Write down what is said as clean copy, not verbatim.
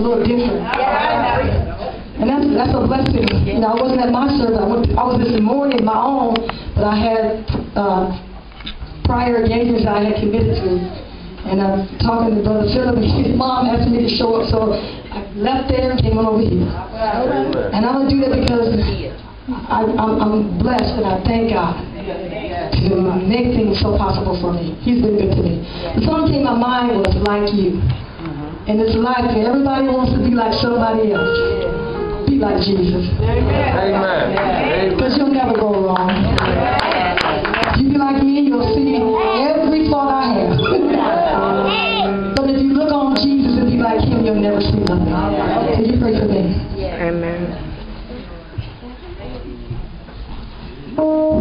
little different. And that's a blessing. You know, I wasn't at my service. I was this morning my own, but I had prior engagements I had committed to. And I'm talking to Brother Philip, and his mom asked me to show up, so I left there and came on over here. And I'm going to do that because I'm blessed, and I thank God to make things so possible for me. He's been good to me. The song came to my mind was Like You. And it's like everybody wants to be like somebody else. Be like Jesus. Amen. Because you'll never go wrong. If you be like me, you'll see every fault I have. But if you look on Jesus and be like him, you'll never see nothing. So you pray for me. Amen.